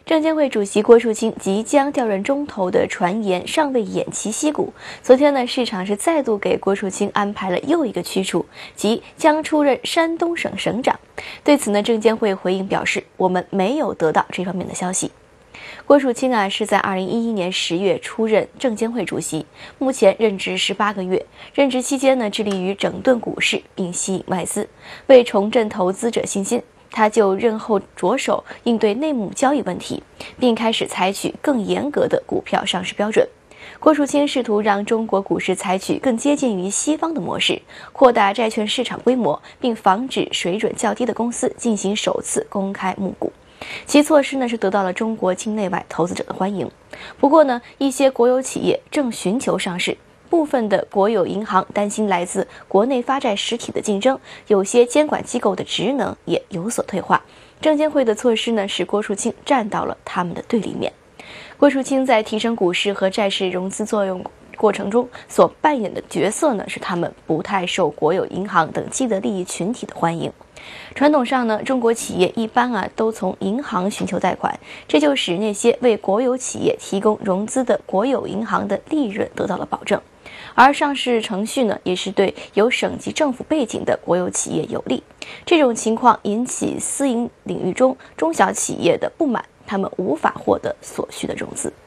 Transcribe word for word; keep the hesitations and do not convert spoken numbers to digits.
证监会主席郭树清即将调任中投的传言尚未偃旗息鼓。昨天呢，市场是再度给郭树清安排了又一个去处，即将出任山东省省长。对此呢，证监会回应表示，我们没有得到这方面的消息。郭树清啊，是在二零一一年十月出任证监会主席，目前任职十八个月。任职期间呢，致力于整顿股市并吸引外资，为重振投资者信心。他就任后着手应对内幕交易问题，并开始采取更严格的股票上市标准。郭树清试图让中国股市采取更接近于西方的模式，扩大债券市场规模，并防止水准较低的公司进行首次公开募股。其措施呢是得到了中国境内外投资者的欢迎。不过呢，一些国有企业正寻求上市。部分的国有银行担心来自国内发债实体的竞争，有些监管机构的职能也有所退化。证监会的措施呢，使郭树清站到了他们的对立面。郭树清在提升股市和债市融资作用过程中所扮演的角色呢，是他们不太受国有银行等既得利益群体的欢迎。传统上呢，中国企业一般啊都从银行寻求贷款，这就使那些为国有企业提供融资的国有银行的利润得到了保证。而上市程序呢，也是对有省级政府背景的国有企业有利。这种情况引起私营领域中中小企业的不满，他们无法获得所需的融资。